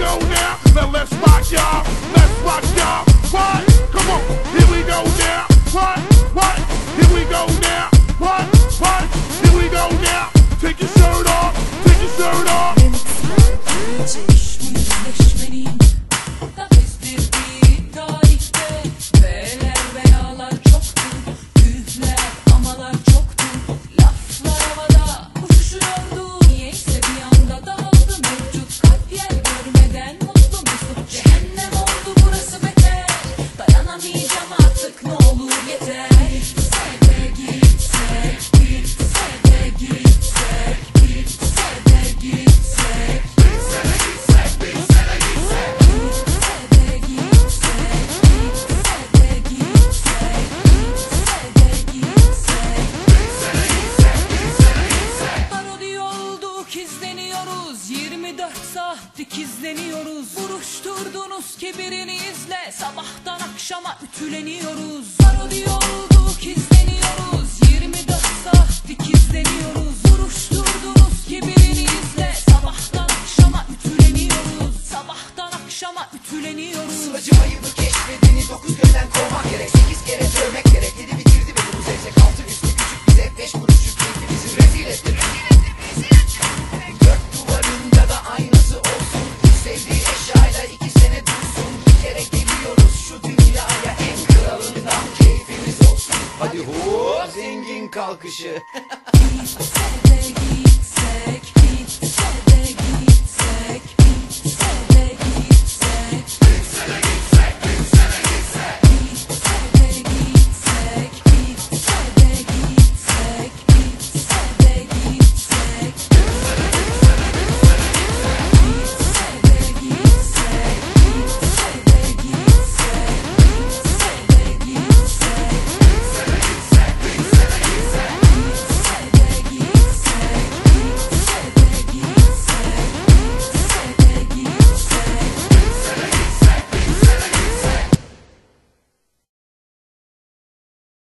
go now. Now let's rock y'all. Let's rock y'all. What? Come on. Here we go now. What? What? Here we go now. What? What? Here we go now. Take your shirt off. Take your shirt off. İzleniyoruz 24 saat dikizleniyoruz. Buruşturduğunuz kibirini izle, sabahtan akşama ütüleniyoruz. Parodi olduk izleniyoruz 24 saat dikizleniyoruz. Buruşturduğunuz kibirini izle, sabahtan akşama ütüleniyoruz. Sabahtan akşama ütüleniyoruz. Sıvacımayı mı keşfedini 9 gölden kovmak gerek. 8 kere dövmek gerek. 7 bitirdi ve bu zevzek. 6 üstü küçük bize 5 kuruşluk keyfimizi rezil etti. Dört duvarında da aynası olsun. Sevdiği eşyayla 2 sene dursun. Bir kere geliyoruz şu dünyaya, en kralından keyfimiz olsun. Hadi ho zengin kalkışı. Gitsek de gitsek.